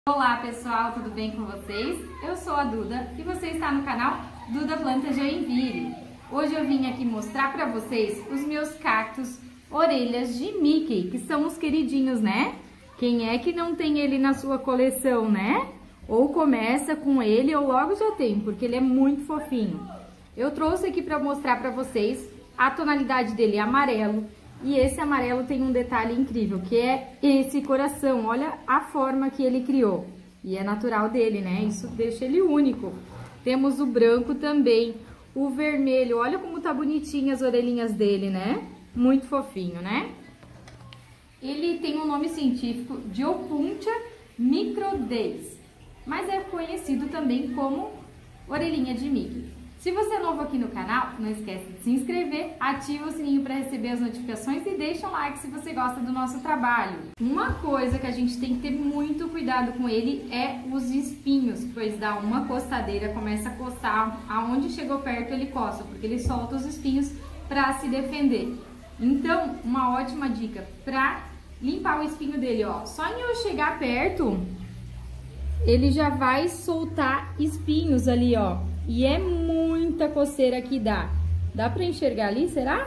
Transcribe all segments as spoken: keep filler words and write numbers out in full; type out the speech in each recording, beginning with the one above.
Olá pessoal, tudo bem com vocês? Eu sou a Duda e você está no canal Duda Planta Joinville. Hoje eu vim aqui mostrar para vocês os meus cactos orelhas de Mickey, que são os queridinhos, né? Quem é que não tem ele na sua coleção, né? Ou começa com ele ou logo já tem, porque ele é muito fofinho. Eu trouxe aqui para mostrar para vocês, a tonalidade dele é amarelo. E esse amarelo tem um detalhe incrível, que é esse coração. Olha a forma que ele criou. E é natural dele, né? Isso deixa ele único. Temos o branco também, o vermelho. Olha como tá bonitinho as orelhinhas dele, né? Muito fofinho, né? Ele tem um nome científico de Opuntia microdeis, mas é conhecido também como orelhinha de Mickey. Se você é novo aqui no canal, não esquece de se inscrever, ativa o sininho para receber as notificações e deixa um like se você gosta do nosso trabalho. Uma coisa que a gente tem que ter muito cuidado com ele é os espinhos, pois dá uma coçadeira, começa a coçar, aonde chegou perto ele coça, porque ele solta os espinhos para se defender. Então, uma ótima dica para limpar o espinho dele, ó, só em eu chegar perto, ele já vai soltar espinhos ali, ó. E é muita coceira que dá. Dá pra enxergar ali, será?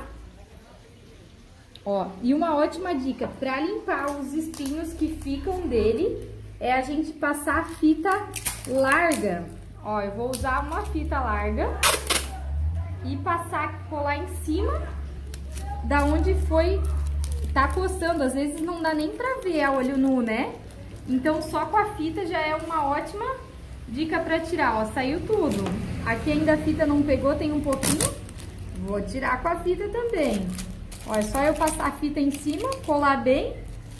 Ó, e uma ótima dica pra limpar os espinhos que ficam dele é a gente passar a fita larga. Ó, eu vou usar uma fita larga e passar, colar em cima da onde foi, tá coçando. Às vezes não dá nem pra ver a olho nu, né? Então só com a fita já é uma ótima dica pra tirar, ó, saiu tudo. Aqui ainda a fita não pegou, tem um pouquinho. Vou tirar com a fita também. Ó, é só eu passar a fita em cima, colar bem.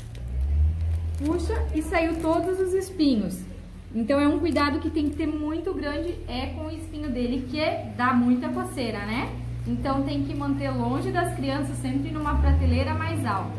Puxa e saiu todos os espinhos. Então é um cuidado que tem que ter muito grande, é com o espinho dele, que é, dá muita coceira, né? Então tem que manter longe das crianças, sempre numa prateleira mais alta.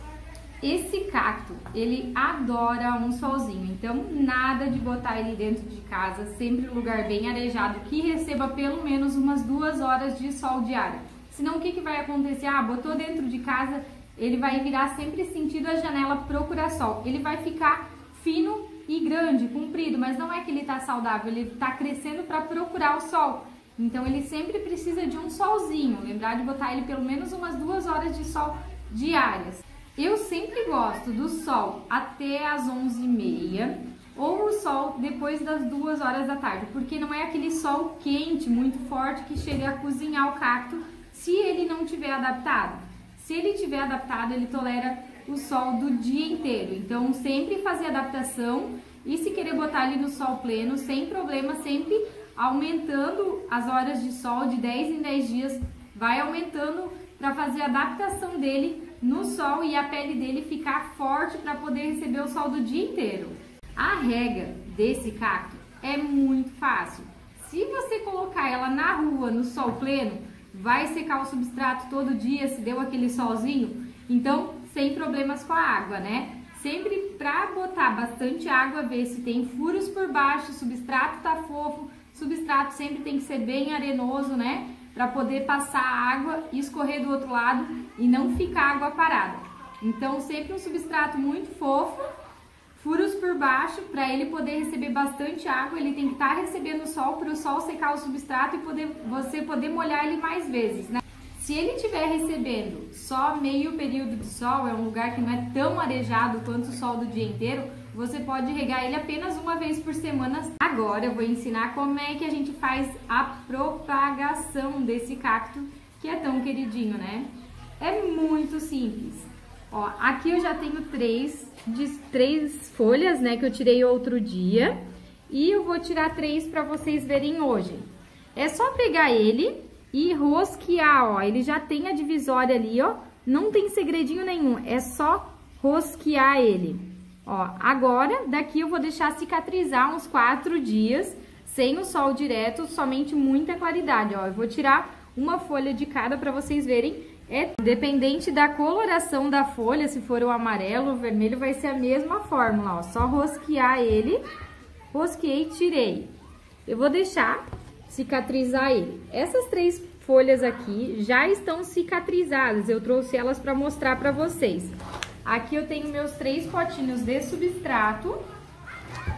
Esse cacto, ele adora um solzinho, então nada de botar ele dentro de casa, sempre um lugar bem arejado, que receba pelo menos umas duas horas de sol diário. Senão o que, que vai acontecer? Ah, botou dentro de casa, ele vai virar sempre sentido a janela procurar sol. Ele vai ficar fino e grande, comprido, mas não é que ele tá saudável, ele tá crescendo para procurar o sol. Então ele sempre precisa de um solzinho, lembrar de botar ele pelo menos umas duas horas de sol diárias. Eu sempre gosto do sol até as onze e meia ou o sol depois das duas horas da tarde, porque não é aquele sol quente, muito forte, que chega a cozinhar o cacto se ele não tiver adaptado. Se ele tiver adaptado, ele tolera o sol do dia inteiro. Então, sempre fazer adaptação e se querer botar ele no sol pleno, sem problema, sempre aumentando as horas de sol de dez em dez dias, vai aumentando para fazer a adaptação dele no sol e a pele dele ficar forte para poder receber o sol do dia inteiro. A rega desse cacto é muito fácil. Se você colocar ela na rua, no sol pleno, vai secar o substrato todo dia, se deu aquele solzinho, então sem problemas com a água, né? Sempre para botar bastante água, ver se tem furos por baixo, o substrato tá fofo, o substrato sempre tem que ser bem arenoso, né? Para poder passar a água e escorrer do outro lado e não ficar água parada. Então, sempre um substrato muito fofo, furos por baixo, para ele poder receber bastante água, ele tem que estar recebendo sol para o sol secar o substrato e poder, você poder molhar ele mais vezes, né? Se ele estiver recebendo só meio período de sol, é um lugar que não é tão arejado quanto o sol do dia inteiro, você pode regar ele apenas uma vez por semana. Agora eu vou ensinar como é que a gente faz a propagação desse cacto, que é tão queridinho, né? É muito simples. Ó, aqui eu já tenho três, de, três folhas, né, que eu tirei outro dia. E eu vou tirar três para vocês verem hoje. É só pegar ele e rosquear, ó. Ele já tem a divisória ali, ó. Não tem segredinho nenhum, é só rosquear ele. Ó, agora, daqui eu vou deixar cicatrizar uns quatro dias, sem o sol direto, somente muita claridade, ó. Eu vou tirar uma folha de cada para vocês verem. É dependente da coloração da folha, se for o amarelo ou o vermelho, vai ser a mesma fórmula, ó. Só rosquear ele, rosqueei e tirei. Eu vou deixar cicatrizar ele. Essas três folhas aqui já estão cicatrizadas, eu trouxe elas para mostrar para vocês. Aqui eu tenho meus três potinhos de substrato.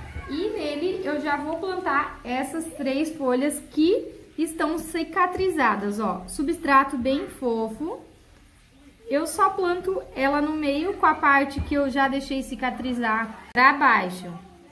eu já vou plantar essas três folhas que estão cicatrizadas, ó. Substrato bem fofo. Eu só planto ela no meio com a parte que eu já deixei cicatrizar pra baixo.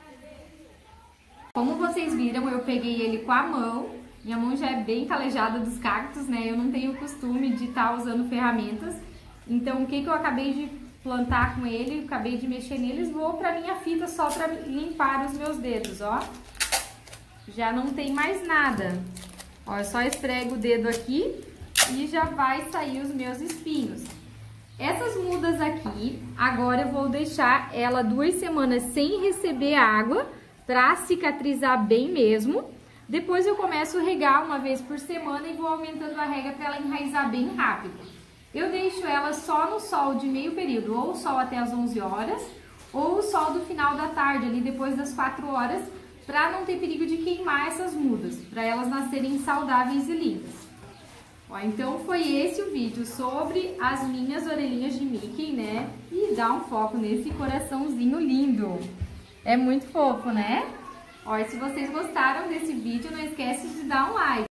Como vocês viram, eu peguei ele com a mão. Minha mão já é bem calejada dos cactos, né? Eu não tenho o costume de estar usando ferramentas. Então, o que que eu acabei de plantar com ele, acabei de mexer neles, vou pra minha fita só pra limpar os meus dedos, ó. Já não tem mais nada. Ó, eu só esfrego o dedo aqui e já vai sair os meus espinhos. Essas mudas aqui, agora eu vou deixar ela duas semanas sem receber água, pra cicatrizar bem mesmo. Depois eu começo a regar uma vez por semana e vou aumentando a rega para ela enraizar bem rápido. Eu deixo ela só no sol de meio período, ou o sol até as onze horas, ou o sol do final da tarde, ali depois das quatro horas, para não ter perigo de queimar essas mudas, para elas nascerem saudáveis e lindas. Ó, então foi esse o vídeo sobre as minhas orelhinhas de Mickey, né? E dá um foco nesse coraçãozinho lindo. É muito fofo, né? Ó, e se vocês gostaram desse vídeo, não esquece de dar um like.